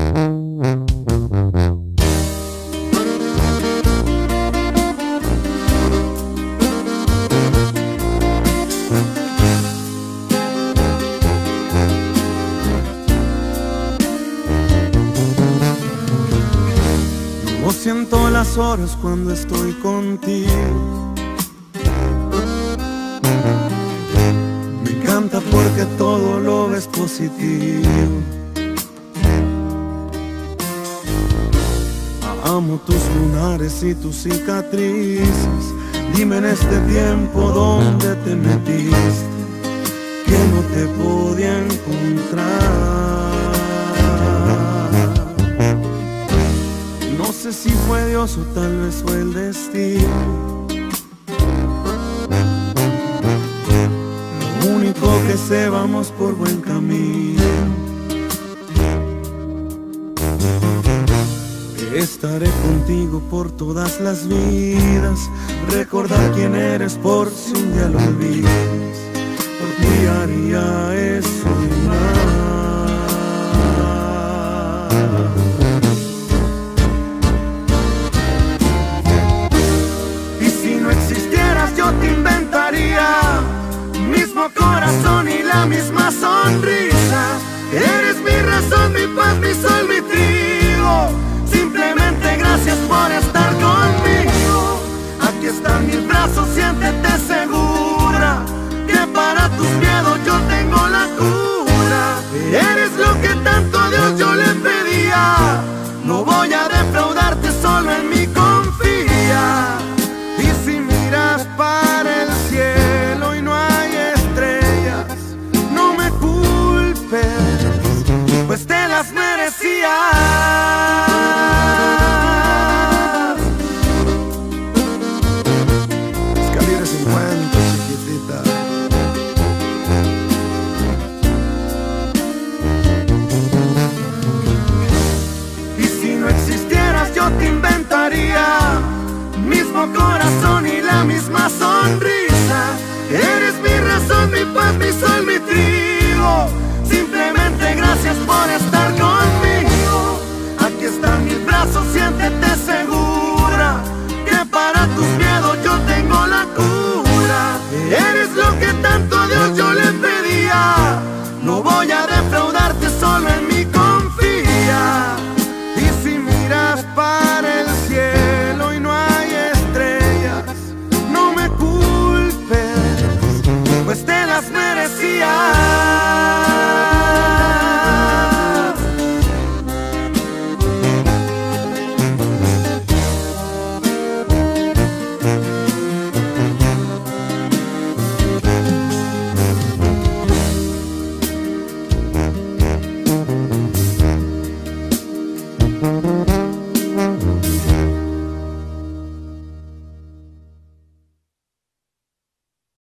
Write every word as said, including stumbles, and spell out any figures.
No siento las horas cuando estoy contigo. Me encanta porque todo lo ves positivo. Amo tus lunares y tus cicatrices. Dime en este tiempo dónde te metiste, que no te podía encontrar. No sé si fue Dios o tal vez fue el destino. Lo único que sé, vamos por buen camino. Estaré contigo por todas las vidas. Recordar quién eres por si un día lo olvidas. Por ti haría eso y más. Yo te inventaría mismo corazón y la misma sonrisa. Eres mi razón, mi paz, mi sol, mi trigo. Simplemente gracias por estar conmigo. Aquí están mis brazos, siéntete segura, que para tus miedos yo tengo la cura. Eres lo que tanto a Dios yo le pedía. No voy a defraudarte, solo en mí confía. Y si miras para el cielo y no hay estrellas, no me culpes, pues te las merecías. Escalera cincuenta, chiquitita. Y si no existieras yo te inventaría mismo corazón y la misma sonrisa. Eres